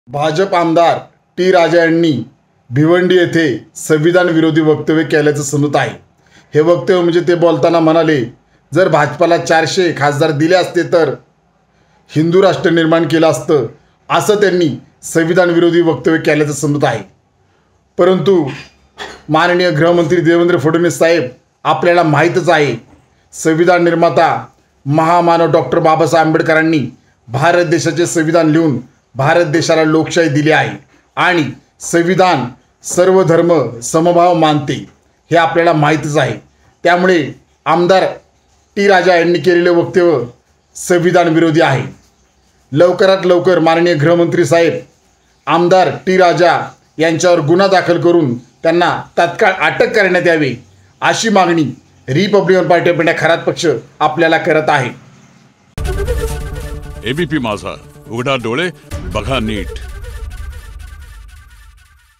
भाजप आमदार टी राजा यांनी भिवंडी येथे संविधान विरोधी वक्तव्य केल्याचं समजत आहे। हे वक्तव्य म्हणजे ते बोलताना म्हणाले, जर भाजपाला 400 खासदार दिले असते तर हिंदू राष्ट्र निर्माण केलं असतं, असं त्यांनी संविधान विरोधी वक्तव्य केल्याचं समजत आहे। परंतु माननीय गृहमंत्री देवेंद्र फडणवीस साहेब आपल्याला माहीतच आहे, संविधान निर्माता महामानव डॉक्टर बाबासाहेब आंबेडकरांनी भारत देशाचे संविधान लिहून भारत देशाला लोकशाही दिली आहे आणि संविधान सर्व धर्म समभाव मानते, हे आपल्याला माहीतच आहे। त्यामुळे आमदार टी राजा यांनी केलेले वक्तव्य संविधान विरोधी आहे। लवकरात लवकर माननीय गृहमंत्री साहेब आमदार टी राजा यांच्यावर गुन्हा दाखल करून त्यांना तात्काळ अटक करण्यात यावी, अशी मागणी Republican Party of India Kharat पक्ष आपल्याला करत आहे। एबीपी माझा, उघडा डोळे बघा नीट।